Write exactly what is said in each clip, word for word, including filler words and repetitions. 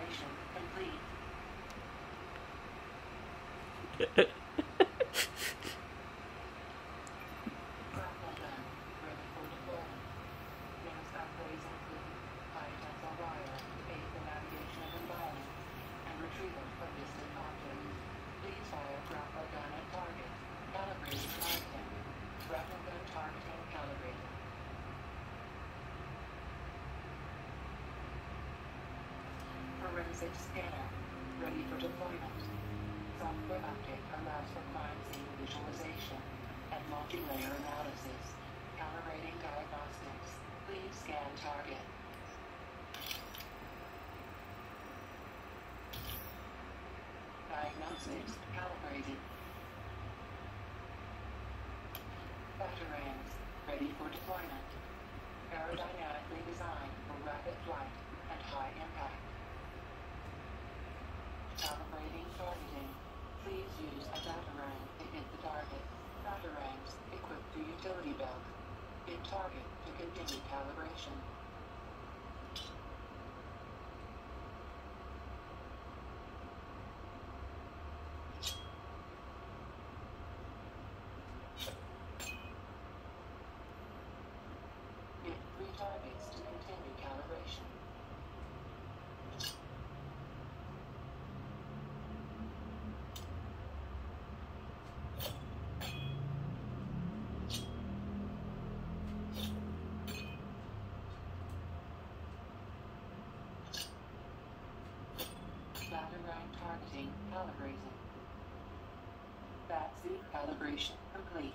calibration complete. Grapple gun ready for deployment. Next upgrades include high tensile wire, aid for navigation of environment, and retrieval of distant objects. Please fire grapple gun at target. Calibrated targeting. Grapple gun targeting calibrated. Forensic scanner ready for deployment. Software update allows for crime scene visualization and multi-layer analysis. Calibrating diagnostics. Please scan target. Diagnostics calibrated. Batarangs ready for deployment. Aerodynamically designed for rapid flight and high impact. Calibrating targeting. Please use a batarang to hit the target. Batarangs equipped to utility belt. Hit target to continue calibration. Hit three targets to continue calibration. Batarang targeting calibrated. Batsuit calibration complete.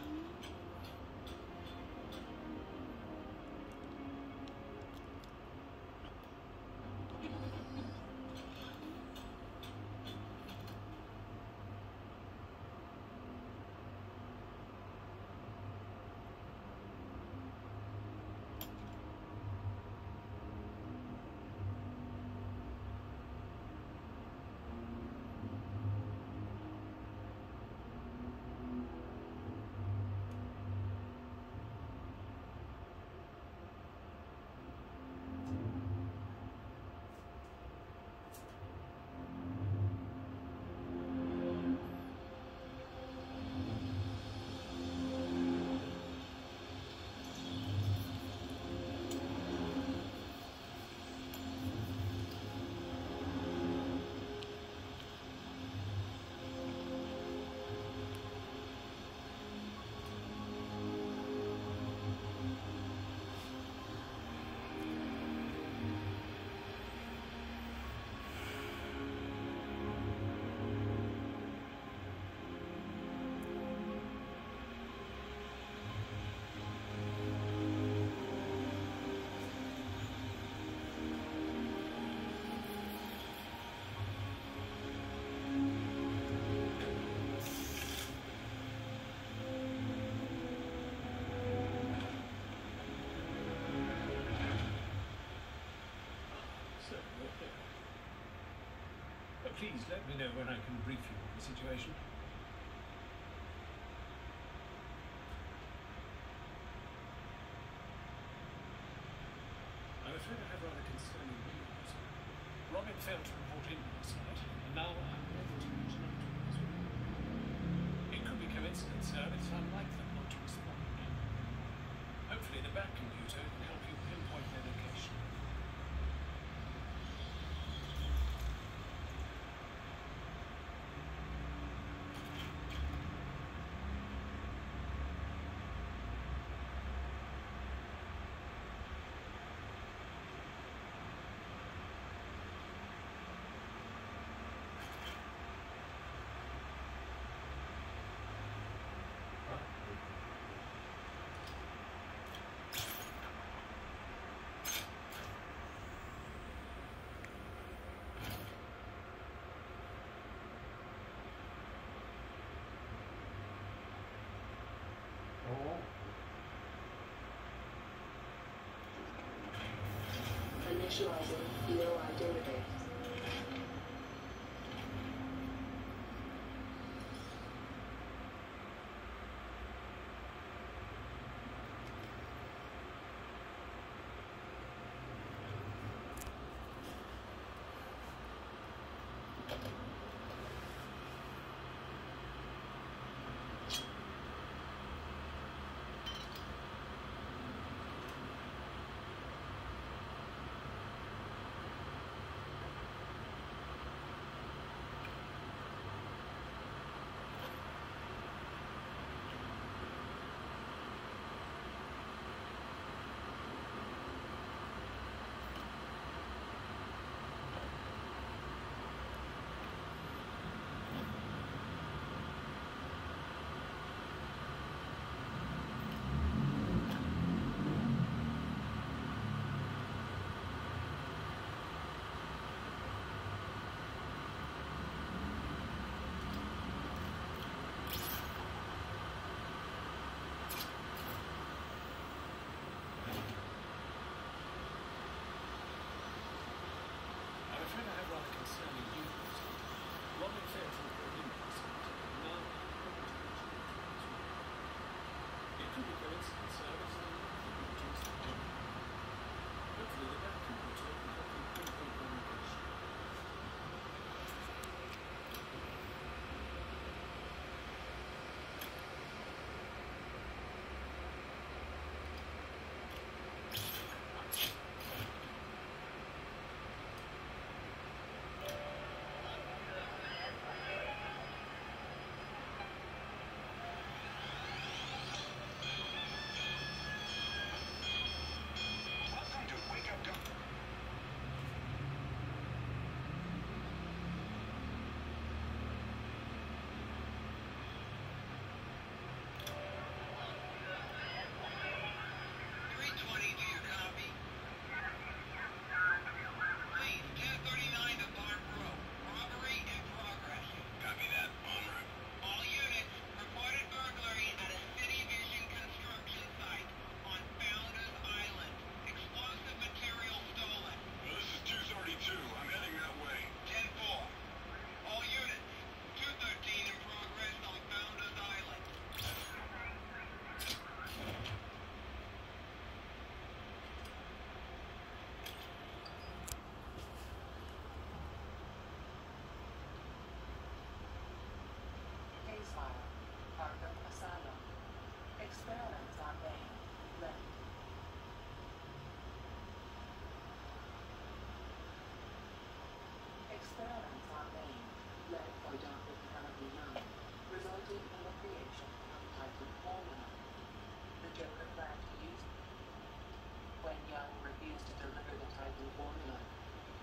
Please let me know when I can brief you on the situation. I'm afraid I have rather concerning news. Robin failed to report in last night, and now I'm unable to reach out to him as well. It could be coincidence, sir, but it's unlike them not to respond. Hopefully the back computer can help you pinpoint their location. Initializing E O I database.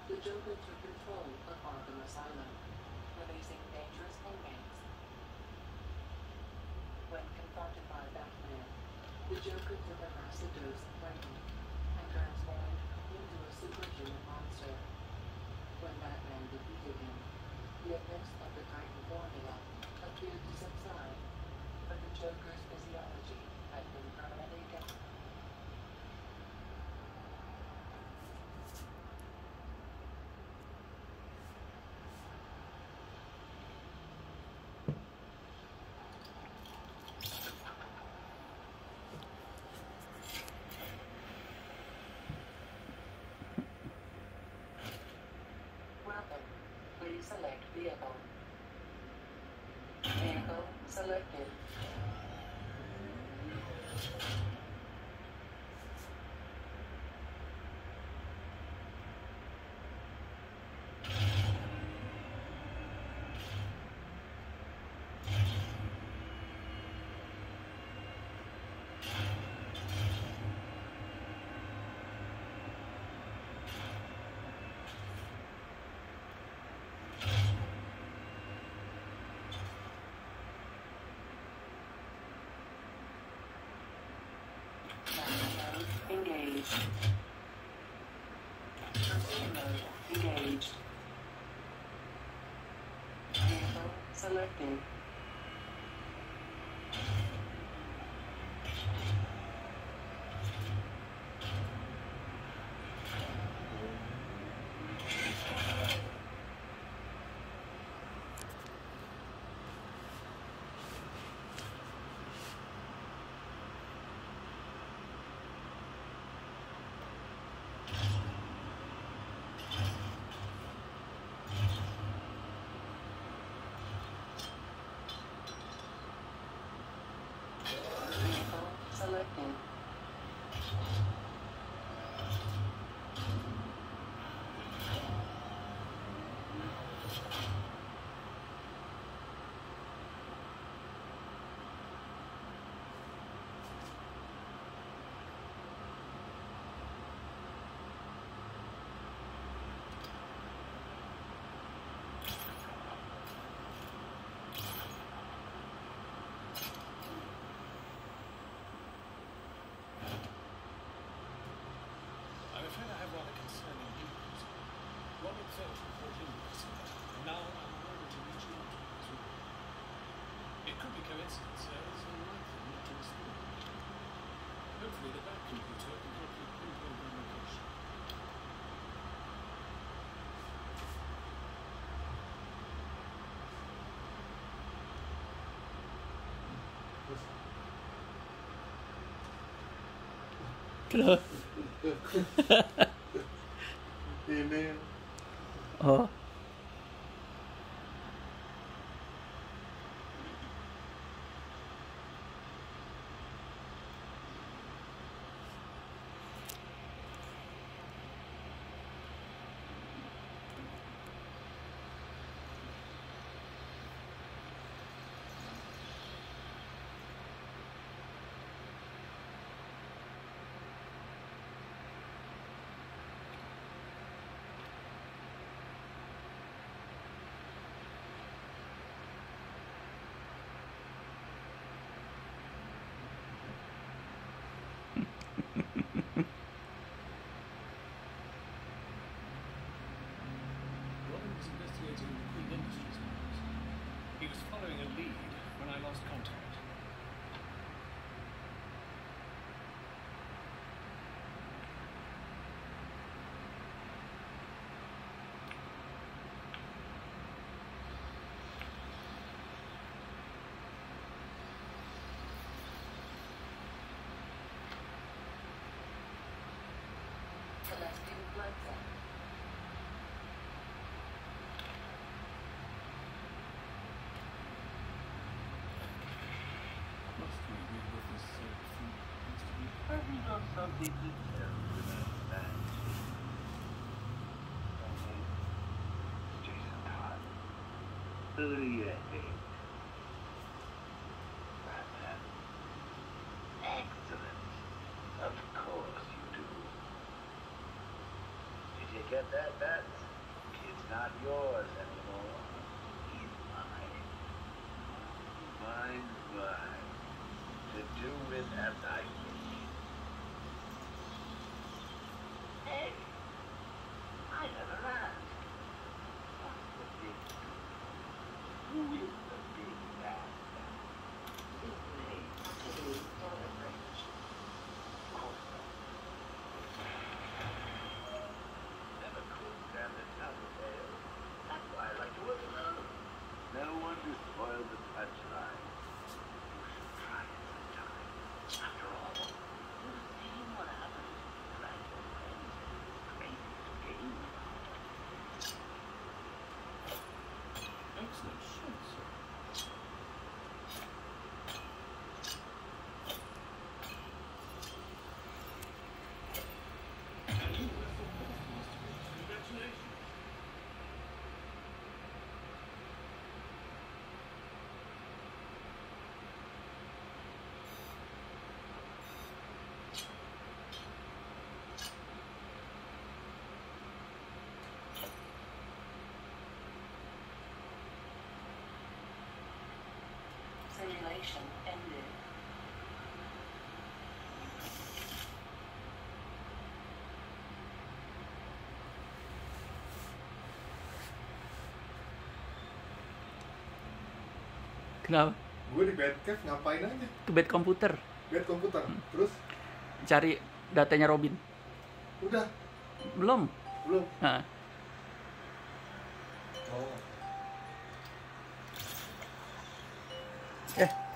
the Joker took control of Arkham Asylum, releasing dangerous inmates. When confronted by Batman, the Joker took a massive dose of Titan and transformed into a superhuman monster. When Batman defeated him, the effects of the Titan formula appeared to subside, but the Joker's physiology had been permanently damaged. Welcome. Please select vehicle. Vehicle selected. Engaged. Pursuit mode engaged. Vehicle selected. Vehicle selected. I'm afraid I have rather concerning news. Robert Filch brought in yesterday, and now I'm unable to reach out to his room. It could be coincidence, sir. It's unlikely not to respond. Hopefully the back computer can help you pinpoint the location. Kenapa? Ini Oh, Robin was investigating the Queen Industries matters. He was following a lead when I lost contact. Selecting blood cell. Must we be with this uh, food? Must we? Have you done something to tell with that man? Jason Todd. Who do you think? Batman. Excellent. Of course you do. Did you get that, Bats? not yours anymore. He's mine. Mine, mine. To do with as I wish. Hey, I never asked. What's the big deal? Who is the big bad guy? His name is Celebrate. Also, never could stand the tattletale. That's why I like to work alone. No one to spoil the punchline. You should try it sometime. After all, you've seen what happens to drag your friends and crazy game. Excellent shot, sir. And you were the postmaster. Congratulations. Simulation ended. Kenapa? Gue di Batcave ngapain aja? Ke bed komputer. Bed komputer. Terus Cari datanya Robin. udah Belum. belum. Nah, Oh. eh